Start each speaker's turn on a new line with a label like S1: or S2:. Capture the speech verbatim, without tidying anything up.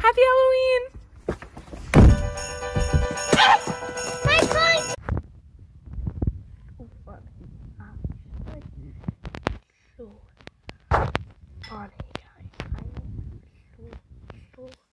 S1: Happy Halloween!
S2: My coin!
S1: What actually so on